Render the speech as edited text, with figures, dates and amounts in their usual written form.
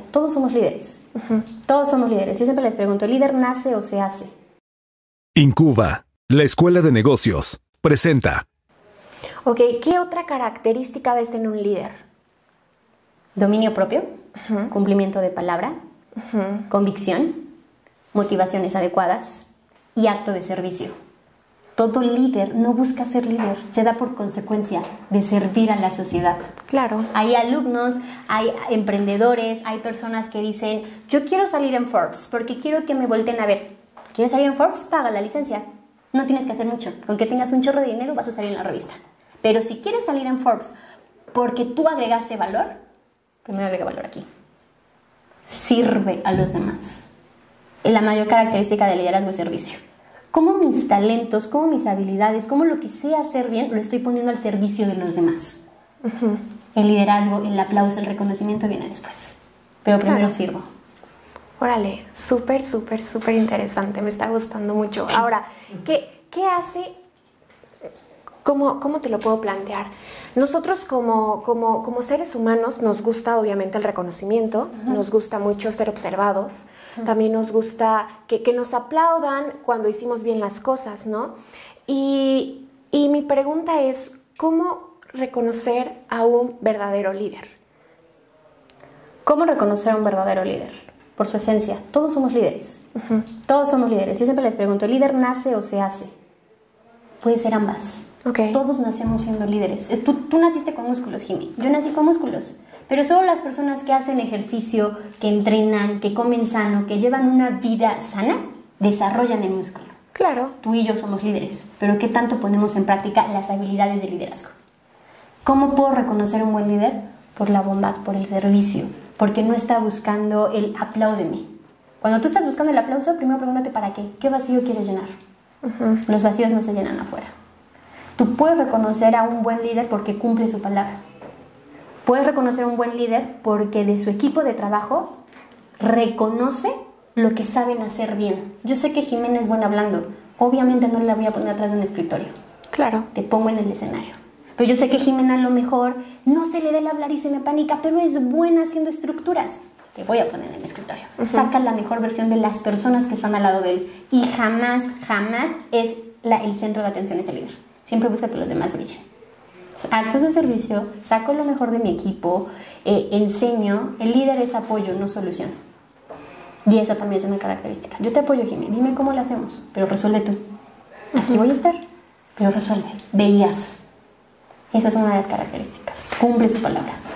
todos somos líderes. Todos somos líderes. Yo siempre les pregunto, ¿el líder nace o se hace? Incuba, la escuela de negocios, presenta. Ok, ¿qué otra característica ves en un líder? Dominio propio, cumplimiento de palabra, convicción, motivaciones adecuadas y acto de servicio. Todo líder no busca ser líder, se da por consecuencia de servir a la sociedad. Claro. Hay alumnos, hay emprendedores, hay personas que dicen, yo quiero salir en Forbes porque quiero que me volteen a ver. ¿Quieres salir en Forbes? Paga la licencia. No tienes que hacer mucho. Con que tengas un chorro de dinero vas a salir en la revista. Pero si quieres salir en Forbes porque tú agregaste valor, primero agrega valor aquí. Sirve a los demás. La mayor característica del liderazgo es servicio. Cómo mis talentos, cómo mis habilidades, cómo lo que sé hacer bien, lo estoy poniendo al servicio de los demás. El liderazgo, el aplauso, el reconocimiento viene después. Pero primero sirvo. Órale, súper interesante, me está gustando mucho. Ahora, ¿qué hace? ¿Cómo te lo puedo plantear? Nosotros como seres humanos nos gusta obviamente el reconocimiento, nos gusta mucho ser observados, también nos gusta que nos aplaudan cuando hicimos bien las cosas, ¿no? Y mi pregunta es, ¿cómo reconocer a un verdadero líder? ¿Cómo reconocer a un verdadero líder? Por su esencia. Todos somos líderes. Todos somos líderes. Yo siempre les pregunto, ¿el líder nace o se hace? Puede ser ambas. Okay. Todos nacemos siendo líderes. Tú naciste con músculos, Jimmy. Yo nací con músculos. Pero solo las personas que hacen ejercicio, que entrenan, que comen sano, que llevan una vida sana, desarrollan el músculo. Claro. Tú y yo somos líderes. Pero ¿qué tanto ponemos en práctica las habilidades de liderazgo? ¿Cómo puedo reconocer un buen líder? Por la bondad, por el servicio. Porque no está buscando el apláudeme. Cuando tú estás buscando el aplauso, primero pregúntate ¿para qué? ¿Qué vacío quieres llenar? Los vacíos no se llenan afuera. Tú puedes reconocer a un buen líder porque cumple su palabra. Puedes reconocer a un buen líder porque de su equipo de trabajo reconoce lo que saben hacer bien. Yo sé que Jimena es buena hablando. Obviamente no la voy a poner atrás de un escritorio. Claro. Te pongo en el escenario. Pero yo sé que Jimena a lo mejor no se le da el hablar y se me panica, pero es buena haciendo estructuras. Te voy a poner en el escritorio. Saca la mejor versión de las personas que están al lado de él. Y jamás es el centro de atención ese líder. Siempre busca que los demás brillen. Actos de servicio, saco lo mejor de mi equipo, enseño. El líder es apoyo, no solución. Y esa también es una característica. Yo te apoyo, Jimena, dime cómo lo hacemos, pero resuelve tú. Aquí voy a estar, pero resuelve. Veías. Esa es una de las características. Cumple su palabra.